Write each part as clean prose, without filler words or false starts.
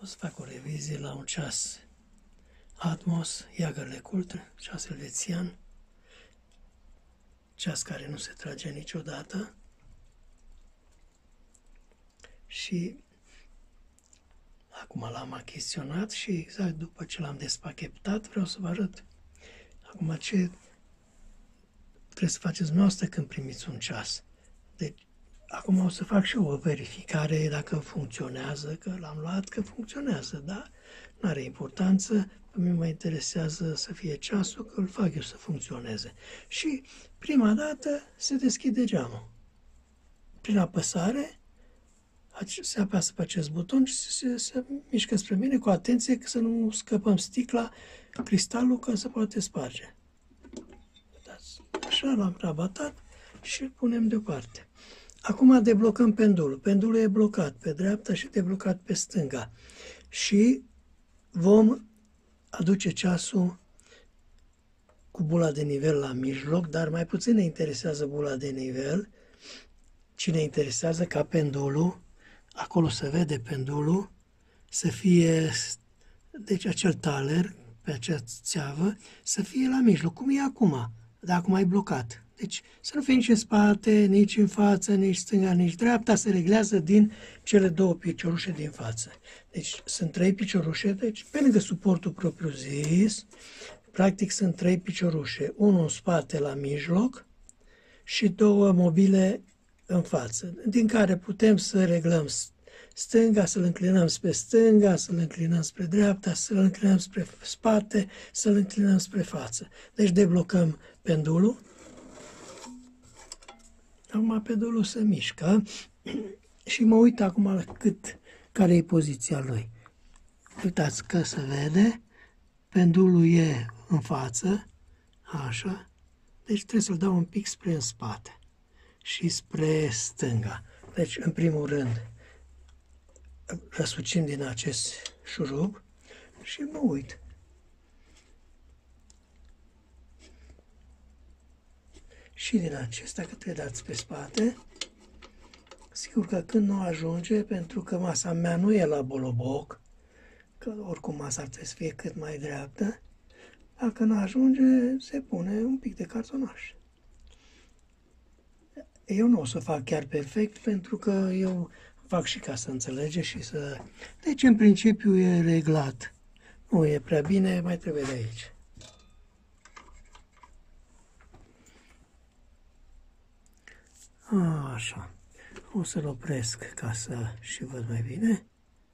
O să fac o revizie la un ceas Atmos, Jagerle-Coultre, ceas elvețian, ceas care nu se trage niciodată. Și acum l-am achiziționat și exact după ce l-am despachetat vreau să vă arăt acum ce trebuie să faceți dumneavoastră când primiți un ceas. Deci, acum o să fac și eu o verificare dacă funcționează, că l-am luat, că funcționează, dar nu are importanță. Pe mine mă interesează să fie ceasul, că îl fac eu să funcționeze. Și prima dată se deschide geamul. Prin apăsare se apasă pe acest buton și se mișcă spre mine cu atenție că să nu scăpăm sticla, cristalul, că se poate sparge. Așa l-am rabatat și îl punem deoparte. Acum deblocăm pendulul. Pendulul e blocat pe dreapta și deblocat pe stânga. Și vom aduce ceasul cu bula de nivel la mijloc, dar mai puțin ne interesează bula de nivel, ci ne interesează ca pendulul, acolo se vede pendulul, să fie, deci acel taler, pe acea țeavă, să fie la mijloc, cum e acum, dar acum e blocat. Deci să nu fie nici în spate, nici în față, nici stânga, nici dreapta, se reglează din cele două piciorușe din față. Deci sunt 3 piciorușe, deci pe lângă suportul propriu-zis, practic sunt 3 piciorușe, unul în spate la mijloc și 2 mobile în față, din care putem să reglăm stânga, să-l înclinăm spre stânga, să-l înclinăm spre dreapta, să-l înclinăm spre spate, să-l înclinăm spre față. Deci deblocăm pendulul. Acum pendulul se mișcă și mă uit acum la care e poziția lui. Uitați că se vede, pendulul e în față, așa, deci trebuie să-l dau un pic spre în spate și spre stânga. Deci, în primul rând, răsucim din acest șurub și mă uit. Și din acesta, că trebuie dați pe spate, sigur că când nu ajunge, pentru că masa mea nu e la boloboc, că oricum masa ar trebui să fie cât mai dreaptă, dacă nu ajunge, se pune un pic de cartonaș. Eu nu o să fac chiar perfect, pentru că eu fac și ca să înțelegeți și să... Deci, în principiu, e reglat. Nu e prea bine, mai trebuie de aici. Așa. O să-l opresc ca să și văd mai bine.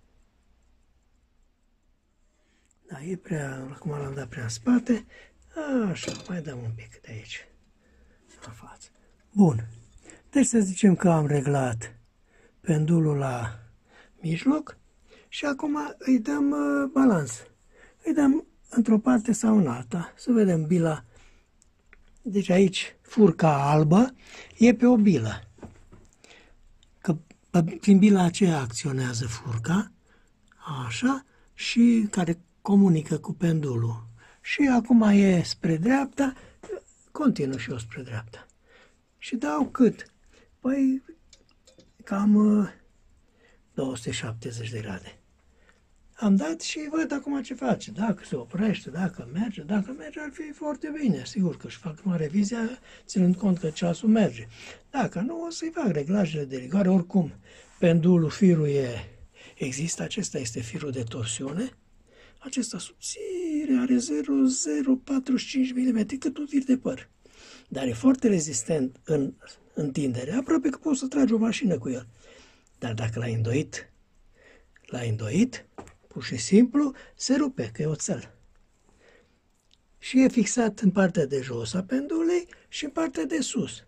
Da, e prea... Acum l-am dat prea în spate. Așa, mai dăm un pic de aici. În față. Bun. Deci să zicem că am reglat pendulul la mijloc și acum îi dăm balans. Îi dăm într-o parte sau în alta. Să vedem bila. Deci aici furca albă e pe o bilă. Că prin bila aceea acționează furca, așa, și care comunică cu pendulul. Și acum e spre dreapta, continuu și eu spre dreapta. Și dau cât? Păi cam 270 de grade. Am dat și văd acum ce face. Dacă se oprește, dacă merge ar fi foarte bine. Sigur că își fac numai revizia ținând cont că ceasul merge. Dacă nu, o să-i fac reglajele de rigoare. Oricum, pendulul, firul există. Acesta este firul de torsiune. Acesta subțire are 0,045 mm, cât un fir de păr. Dar e foarte rezistent în întindere. Aproape că poți să tragi o mașină cu el. Dar dacă l-ai îndoit, pur și simplu, se rupe, că e oțel. Și e fixat în partea de jos a pendulei și în partea de sus.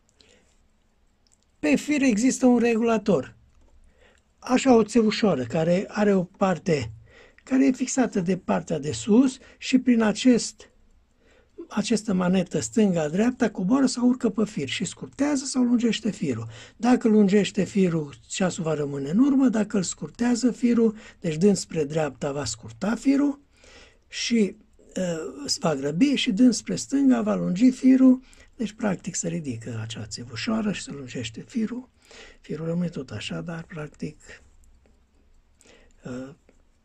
Pe fir există un regulator. Așa o țevușoară care are o parte care e fixată de partea de sus și prin această manetă stânga-dreapta coboară sau urcă pe fir și scurtează sau lungește firul. Dacă lungește firul, ceasul va rămâne în urmă, dacă îl scurtează firul, deci dând spre dreapta va scurta firul și va grăbi și dând spre stânga va lungi firul, deci practic se ridică acea țevușoară și se lungește firul. Firul rămâne tot așa, dar practic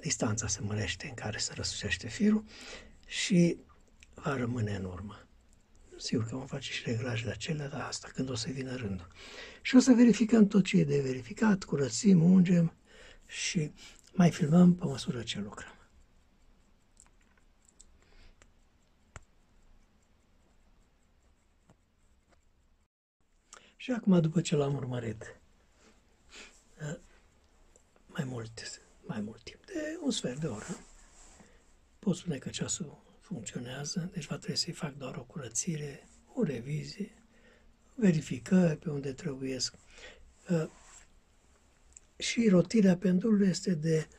distanța se mărește în care se răsucește firul și va rămâne în urmă. Sigur că vom face și reglajele acelea, dar asta când o să vină rândul. Și o să verificăm tot ce e de verificat, curățim, ungem și mai filmăm pe măsură ce lucrăm. Și acum, după ce l-am urmărit mai mult timp, de un sfert de oră, pot spune că ceasul funcționează, deci va trebui să-i fac doar o curățire, o revizie, verificări pe unde trebuie. Și rotirea pendulului este de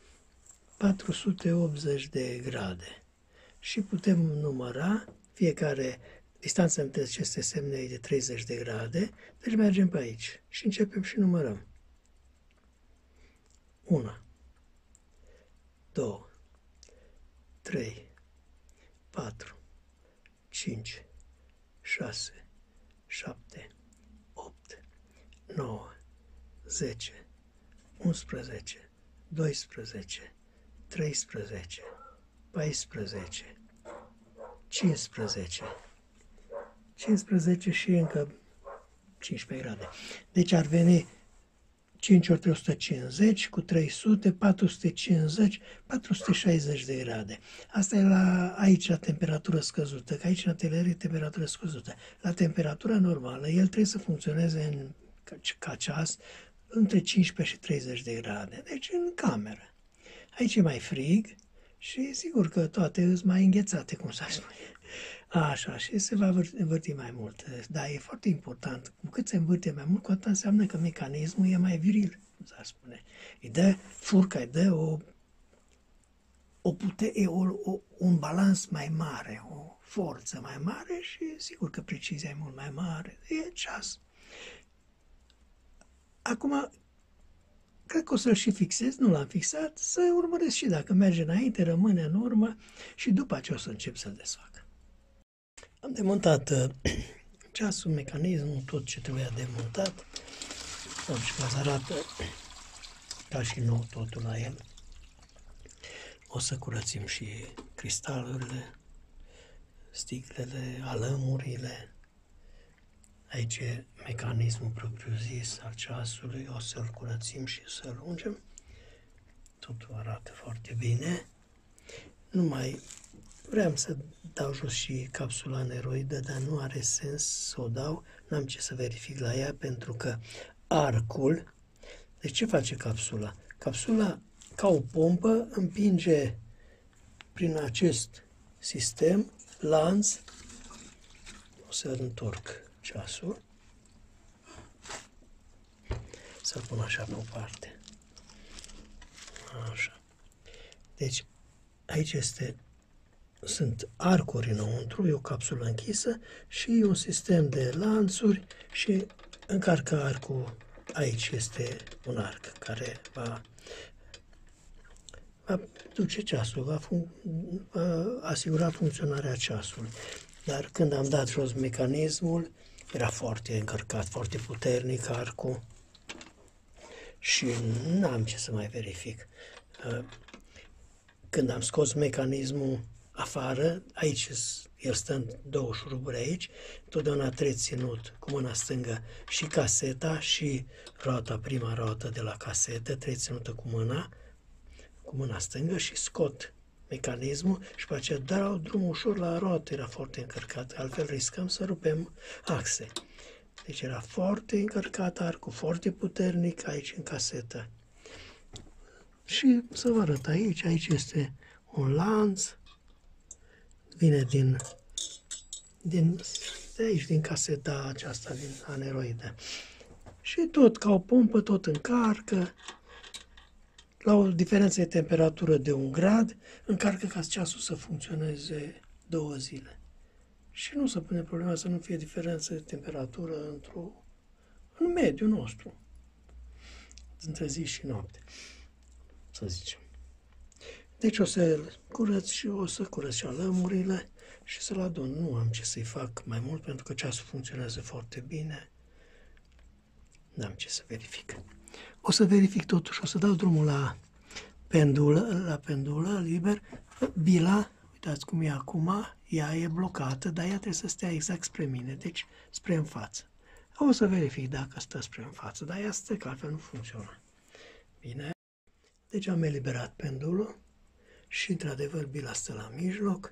480 de grade. Și putem număra fiecare distanța între aceste semne e de 30 de grade, deci mergem pe aici și începem și numărăm. 1, 2, 3, 4, 5, 6, 7, 8, 9, 10, 11, 12, 13, 14, 15, 15 și încă 15 grade. Deci ar veni 5 ori 350 cu 300, 450, 460 de grade. Asta e aici la temperatură scăzută, că aici în atelier e temperatură scăzută. La temperatura normală, el trebuie să funcționeze ca ceas între 15 și 30 de grade, deci în cameră. Aici e mai frig și sigur că toate sunt mai înghețate, cum s-ar spune. Așa, și se va învârti mai mult. Dar e foarte important. Cu cât se învârte mai mult, cu atât înseamnă că mecanismul e mai viril, cum s-ar spune. Furca îi dă un balans mai mare, o forță mai mare și sigur că precizia e mult mai mare. E ceas. Acum, cred că o să-l și fixez, nu l-am fixat, să urmăresc și dacă merge înainte, rămâne în urmă și după aceea o să încep să-l desfac. Am demontat ceasul, mecanismul, tot ce trebuia demontat. Am și că arată ca și nou totul la el. O să curățim și cristalurile, sticlele, alămurile. Aici e mecanismul propriu-zis al ceasului, o să-l curățim și să-l ungem. Totul arată foarte bine. Numai vreau să dau jos și capsula aneroidă, dar nu are sens să o dau, n-am ce să verific la ea, pentru că arcul, deci ce face capsula? Capsula, ca o pompă, împinge prin acest sistem lanț, o să întorc ceasul, să-l pun așa pe o parte. Așa. Deci, aici sunt arcuri înăuntru, e o capsulă închisă și un sistem de lanțuri și încarcă arcul. Aici este un arc care va duce ceasul, va asigura funcționarea ceasului. Dar când am dat jos mecanismul, era foarte încărcat, foarte puternic arcul și n-am ce să mai verific. Când am scos mecanismul afară, aici el stă în două șuruburi aici, totdeauna trebuie ținut cu mâna stângă și caseta și roata, prima roată de la casetă, trebuie ținută cu mâna stângă și scot mecanismul și pe aceea dau drumul ușor la roată, era foarte încărcat, altfel riscam să rupem axe. Deci era foarte încărcat arcul, foarte puternic aici în casetă. Și să vă arăt aici este un lanț, vine de aici, din caseta aceasta, din aneroidă. Și tot ca o pompă, tot încarcă, la o diferență de temperatură de 1 grad, încarcă ca ceasul să funcționeze 2 zile. Și nu se pune problema să nu fie diferență de temperatură în mediul nostru, între zi și noapte, să zicem. Deci o să curăț și alămurile și să-l adun. Nu am ce să-i fac mai mult pentru că ceasul funcționează foarte bine. N-am ce să verific. O să verific totuși, o să dau drumul la la pendulă, liber, bila, uitați cum e acum, ea e blocată, dar ea trebuie să stea exact spre mine, deci spre în față. O să verific dacă stă spre în față, dar ea stă, că altfel nu funcționează. Bine. Deci am eliberat pendulul și, într-adevăr, bila stă la mijloc.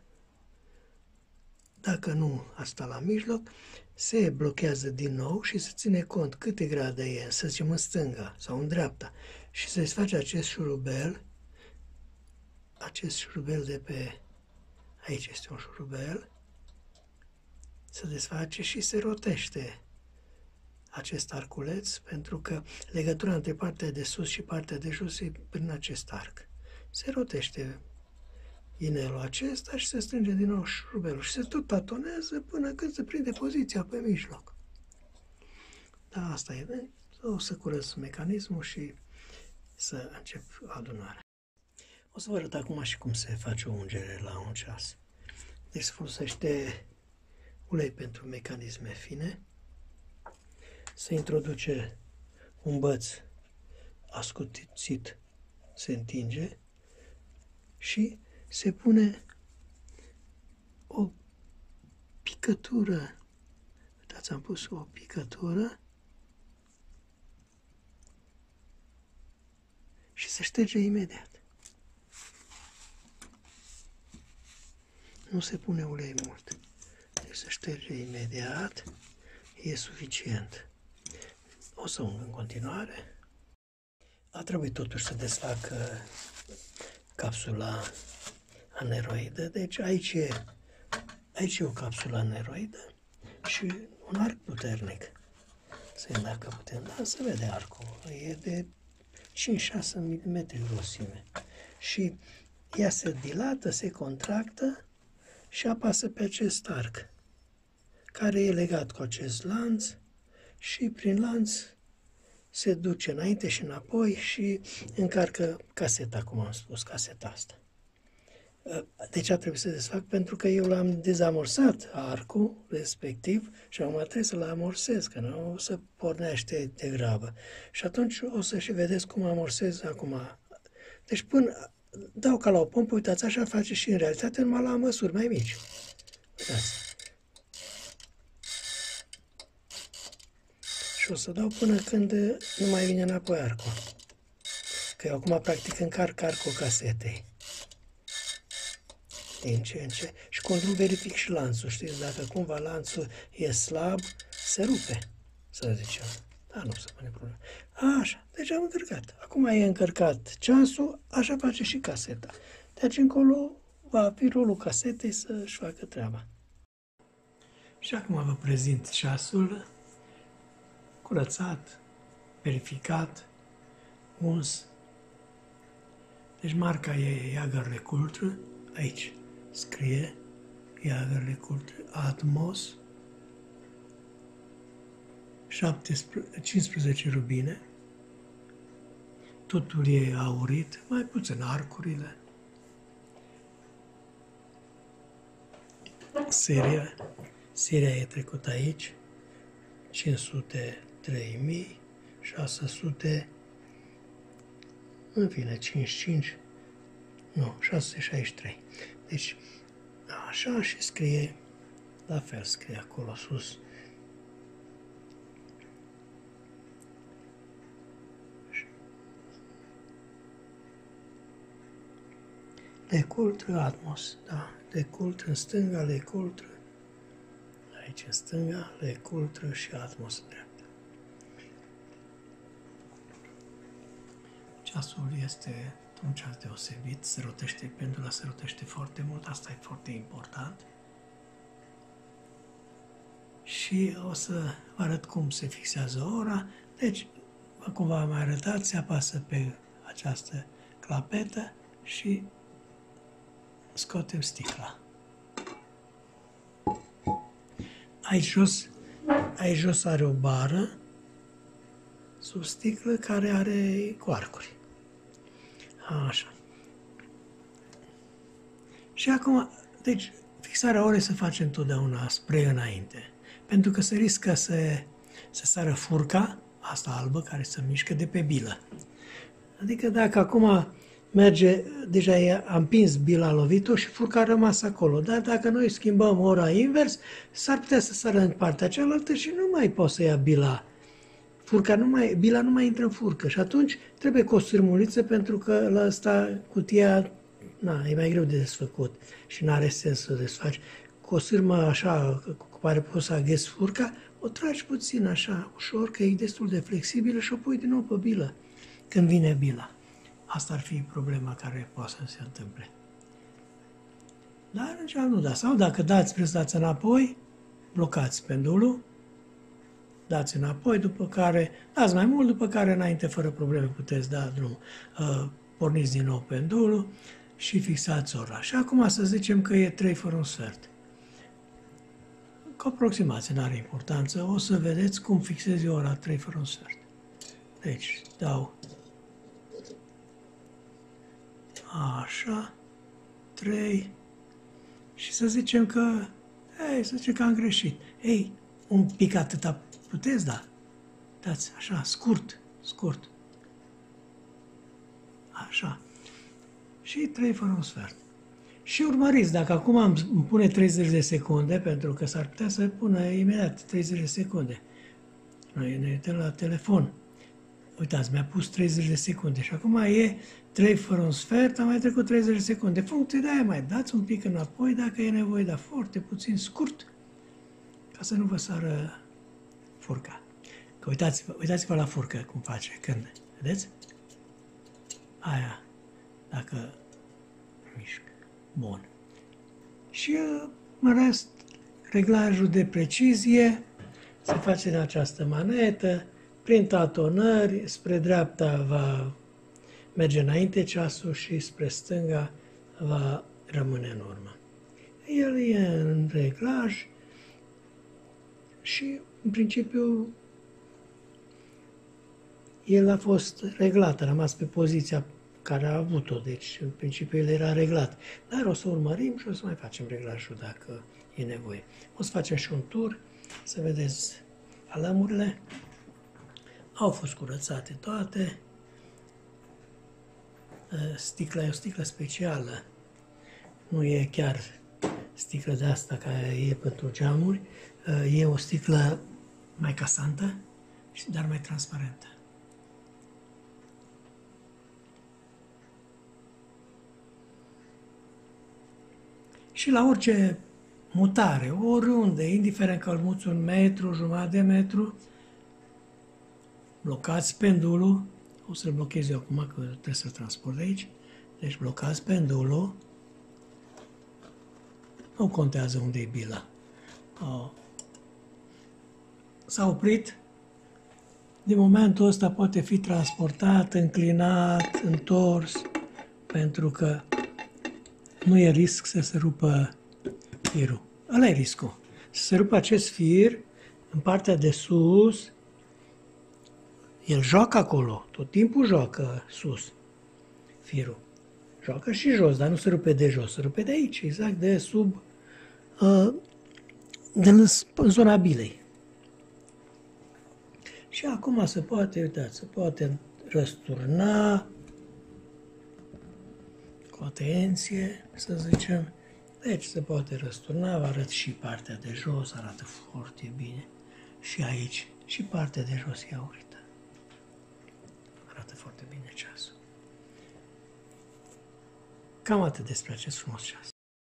Dacă nu a stat la mijloc, se blochează din nou și se ține cont câte grade e, să zicem în stânga sau în dreapta, și se desface acest șurubel de pe... Aici este un șurubel, se desface și se rotește acest arculeț, pentru că legătura între partea de sus și partea de jos e prin acest arc. Se rotește inelul acesta și se strânge din nou șurubelul și se tot tatonează până când se prinde poziția pe mijloc. Da, asta e. O să curăț mecanismul și să încep adunarea. O să vă arăt acum și cum se face o ungere la un ceas. Deci se folosește ulei pentru mecanisme fine. Se introduce un băț ascuțit, se întinge și se pune o picătură. Uitați, am pus o picătură și se șterge imediat. Nu se pune ulei mult. Deci se șterge imediat. E suficient. O să ung în continuare. A trebuit totuși să desfac capsula aneroidă. Deci aici e o capsulă aneroidă și un arc puternic. Dacă putem, da, se vede arcul. E de 5-6 mm grosime. Și ea se dilată, se contractă și apasă pe acest arc, care e legat cu acest lanț și prin lanț se duce înainte și înapoi și încarcă caseta, cum am spus, caseta asta. Deci a trebuit să desfac pentru că eu l-am dezamorsat arcul respectiv și acum trebuie să-l amorsez, că nu o să pornește de grabă. Și atunci o să și vedeți cum amorsez acum. Deci până dau ca la o pompă, uitați, așa face și în realitate, numai la măsuri mai mici. Uitați. Și o să dau până când nu mai vine înapoi arcul. Că eu acum practic încarc arcul casetei. Din ce în ce. Și control verific și lanțul, știți, dacă cumva lanțul e slab, se rupe, să zicem. Da, nu se pune problema. Așa, deci am încărcat. Acum e încărcat ceasul, așa face și caseta. De aici încolo va fi rolul casetei să-și facă treaba. Și acum vă prezint ceasul curățat, verificat, uns. Deci marca e Jaeger-LeCoultre, aici scrie Jaeger-LeCoultre Atmos, 15 rubine, totul e aurit, mai puțin arcurile. Seria e trecută aici, 500, 3000, 600, în fine, 55, nu, 663. Deci, așa și scrie, la fel scrie acolo sus. LeCoultre Atmos, da, LeCoultre în stânga, LeCoultre, aici în stânga, LeCoultre și Atmos în dreapta. Ceasul este un ceas deosebit, se rotește, pendula se rotește foarte mult, asta e foarte important. Și o să vă arăt cum se fixează ora. Deci, cum v-am mai arătat, se apasă pe această clapetă și scoatem sticla. Aici jos are o bară sub sticlă care are coarcuri. Așa. Și acum, deci, fixarea orei se face întotdeauna spre înainte, pentru că se riscă să sară furca, asta albă, care se mișcă de pe bilă. Adică dacă acum merge, deja a împins bila, a lovit-o și furca a rămas acolo. Dar dacă noi schimbăm ora invers, s-ar putea să sară în partea cealaltă și nu mai poate să ia bila. Bila nu mai intră în furcă și atunci trebuie cu o sârmuliță pentru că la asta cutia, e mai greu de desfăcut și nu are sens să o desfaci. Cu o sârmă așa cu care poți să aghezi furca, o tragi puțin așa, ușor, că e destul de flexibilă și o pui din nou pe bilă când vine bila. Asta ar fi problema care poate să se întâmple. Dar în general nu da. Sau dacă dați înapoi, blocați pendulul, dați înapoi, după care dați mai mult, după care înainte, fără probleme, puteți da drum. Porniți din nou pendulul și fixați ora. Și acum să zicem că e 3 fără un sfert. Cu aproximație, nu are importanță. O să vedeți cum fixez eu ora 3 fără un sfert. Deci, dau așa, 3 și să zicem că, am greșit. Un pic atâta puteți da. Dați așa, scurt. Așa. Și 3 fără un sfert. Și urmăriți, dacă acum îmi pune 30 de secunde, pentru că s-ar putea să pună imediat 30 de secunde. Noi ne uităm la telefon. Uitați, mi-a pus 30 de secunde și acum e 3 fără un sfert, am mai trecut 30 de secunde. Funcție de aia, mai dați un pic înapoi dacă e nevoie, dar foarte puțin, scurt, ca să nu vă sară furca. Că uitați-vă la furcă cum face, când, vedeți? Aia, dacă mișcă. Bun. Și în rest, reglajul de precizie se face în această manetă, prin tatonări, spre dreapta va merge înainte ceasul și spre stânga va rămâne în urmă. El e în reglaj și, în principiu, el a fost reglat, a rămas pe poziția care a avut-o, deci, în principiu, el era reglat. Dar o să urmărim și o să mai facem reglajul dacă e nevoie. O să facem și un tur, să vedeți alămurile. Au fost curățate toate. Sticla e o sticlă specială. Nu e chiar sticlă de asta care e pentru geamuri. E o sticlă mai casantă, dar mai transparentă. Și la orice mutare, oriunde, indiferent că îl muți 1 metru, jumătate de metru, blocați pendulul, o să-l blochez eu acum că trebuie să-l transport de aici, deci blocați pendulul, nu contează unde e bila. S-a oprit, din momentul ăsta poate fi transportat, înclinat, întors, pentru că nu e risc să se rupă firul. Ăla e riscul. Să se rupă acest fir în partea de sus. El joacă acolo, tot timpul joacă sus firul. Joacă și jos, dar nu se rupe de jos, se rupe de aici, exact de sub, în zona bilei. Și acum se poate, uitați, se poate răsturna cu atenție, să zicem. Deci se poate răsturna, vă arăt și partea de jos, arată foarte bine. Și aici, și partea de jos e aurită. Arată foarte bine ceasul. Cam atât despre acest frumos ceas.